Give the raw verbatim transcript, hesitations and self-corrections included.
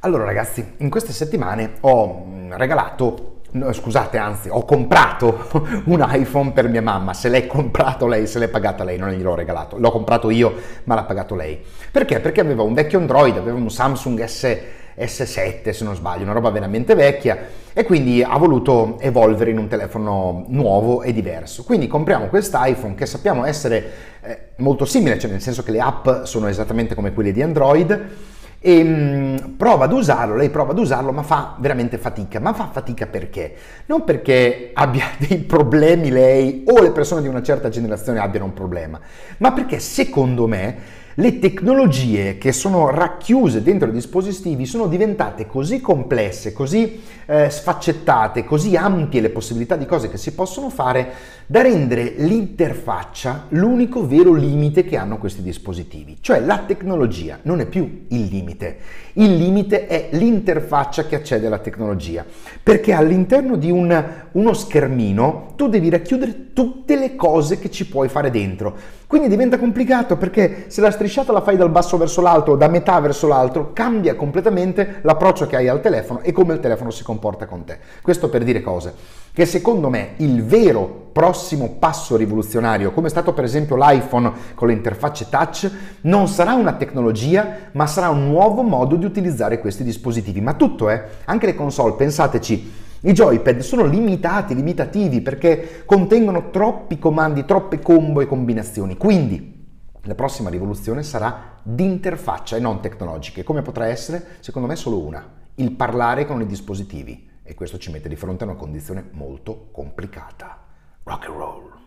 Allora ragazzi, in queste settimane ho mm, regalato, no, scusate, anzi, ho comprato un iPhone per mia mamma. Se l'è comprato lei, se l'è pagata lei, non gliel'ho regalato. L'ho comprato io, ma l'ha pagato lei. Perché? Perché aveva un vecchio Android, aveva un Samsung S, S sette se non sbaglio, una roba veramente vecchia, e quindi ha voluto evolvere in un telefono nuovo e diverso. Quindi compriamo questo iPhone che sappiamo essere eh, molto simile, cioè nel senso che le app sono esattamente come quelle di Android, e mh, prova ad usarlo, lei prova ad usarlo, ma fa veramente fatica. Ma fa fatica perché? Non perché abbia dei problemi lei o le persone di una certa generazione abbiano un problema, ma perché secondo me le tecnologie che sono racchiuse dentro i dispositivi sono diventate così complesse, così eh, sfaccettate, così ampie le possibilità di cose che si possono fare, da rendere l'interfaccia l'unico vero limite che hanno questi dispositivi. Cioè la tecnologia non è più il limite, il limite è l'interfaccia che accede alla tecnologia, perché all'interno di un, uno schermino tu devi racchiudere tutte le cose che ci puoi fare dentro. Quindi diventa complicato, perché se la strisciata la fai dal basso verso l'alto o da metà verso l'altro, cambia completamente l'approccio che hai al telefono e come il telefono si comporta con te. Questo per dire cosa? Che secondo me il vero prossimo passo rivoluzionario, come è stato per esempio l'iPhone con le interfacce touch, non sarà una tecnologia, ma sarà un nuovo modo di utilizzare questi dispositivi. Ma tutto, eh? Anche le console, pensateci. I joypad sono limitati, limitativi, perché contengono troppi comandi, troppe combo e combinazioni. Quindi la prossima rivoluzione sarà di interfaccia e non tecnologica. E come potrà essere? Secondo me solo una: il parlare con i dispositivi. E questo ci mette di fronte a una condizione molto complicata. Rock and roll.